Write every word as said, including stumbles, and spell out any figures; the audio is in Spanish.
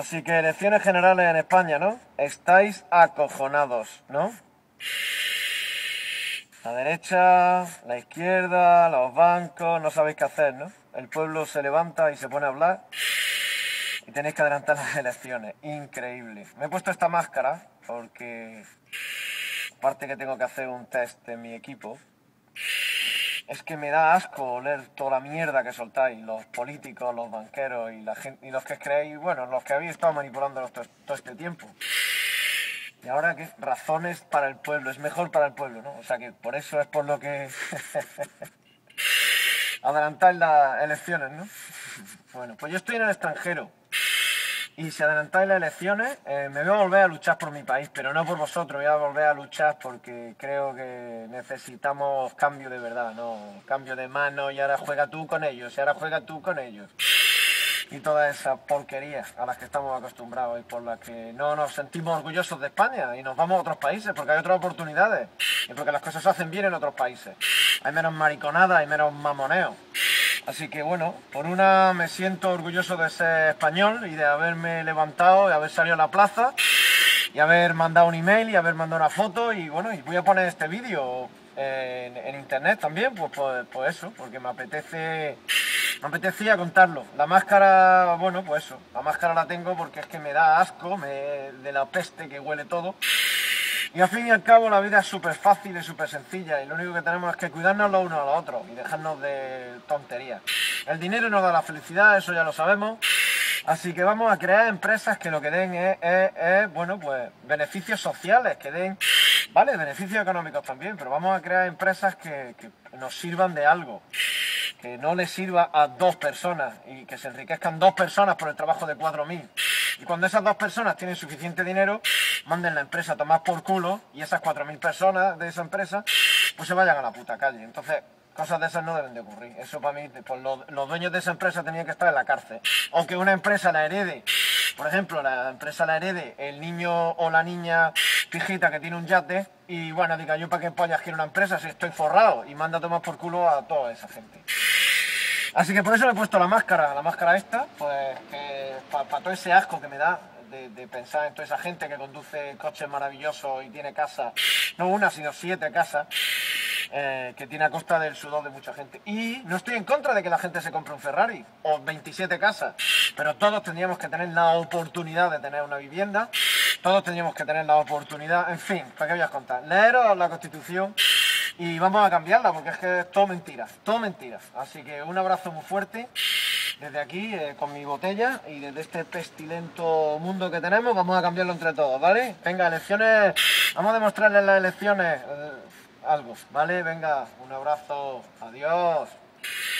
Así que elecciones generales en España, ¿no? Estáis acojonados, ¿no? La derecha, la izquierda, los bancos, no sabéis qué hacer, ¿no? El pueblo se levanta y se pone a hablar y tenéis que adelantar las elecciones. Increíble. Me he puesto esta máscara porque, aparte que tengo que hacer un test en mi equipo, es que me da asco oler toda la mierda que soltáis, los políticos, los banqueros y, la gente, y los que creéis, bueno, los que habéis estado manipulándolos todo, todo este tiempo. Y ahora que razones para el pueblo, es mejor para el pueblo, ¿no? O sea que por eso es por lo que adelantáis las elecciones, ¿no? Bueno, pues yo estoy en el extranjero. Y si adelantáis las elecciones, eh, me voy a volver a luchar por mi país, pero no por vosotros, voy a volver a luchar porque creo que necesitamos cambio de verdad, ¿no? Cambio de mano y ahora juega tú con ellos, y ahora juega tú con ellos. Y todas esas porquerías a las que estamos acostumbrados y por las que no nos sentimos orgullosos de España y nos vamos a otros países porque hay otras oportunidades y porque las cosas se hacen bien en otros países. Hay menos mariconada, hay menos mamoneo. Así que bueno, por una me siento orgulloso de ser español y de haberme levantado y haber salido a la plaza y haber mandado un email y haber mandado una foto y bueno, y voy a poner este vídeo en, en internet también, pues, pues, pues eso, porque me apetece, me apetecía contarlo. La máscara, bueno, pues eso, la máscara la tengo porque es que me da asco me, de la peste que huele todo. Y al fin y al cabo la vida es súper fácil y súper sencilla y lo único que tenemos es que cuidarnos los unos a los otros y dejarnos de tonterías. El dinero no da la felicidad, eso ya lo sabemos, así que vamos a crear empresas que lo que den es, es, es bueno, pues beneficios sociales, que den, vale, beneficios económicos también, pero vamos a crear empresas que, que nos sirvan de algo. Que no le sirva a dos personas y que se enriquezcan dos personas por el trabajo de cuatro mil. Y cuando esas dos personas tienen suficiente dinero, manden la empresa a tomar por culo y esas cuatro mil personas de esa empresa pues se vayan a la puta calle. Entonces, cosas de esas no deben de ocurrir. Eso para mí, pues los, los dueños de esa empresa tenían que estar en la cárcel. O que una empresa la herede, por ejemplo, la empresa la herede el niño o la niña pijita que tiene un yate y bueno, diga yo para qué pollas quiero una empresa si estoy forrado y manda a tomar por culo a toda esa gente. Así que por eso me he puesto la máscara, la máscara esta, pues que para pa todo ese asco que me da de, de pensar en toda esa gente que conduce coches maravillosos y tiene casas, no una sino siete casas, eh, que tiene a costa del sudor de mucha gente. Y no estoy en contra de que la gente se compre un Ferrari o veintisiete casas, pero todos tendríamos que tener la oportunidad de tener una vivienda, todos tendríamos que tener la oportunidad, en fin, ¿para qué voy a contar? Leeros la Constitución y vamos a cambiarla porque es que es todo mentira, todo mentira. Así que un abrazo muy fuerte desde aquí eh, con mi botella y desde este pestilento mundo que tenemos vamos a cambiarlo entre todos, ¿vale? Venga, elecciones, vamos a demostrarles en las elecciones eh, algo, ¿vale? Venga, un abrazo, adiós.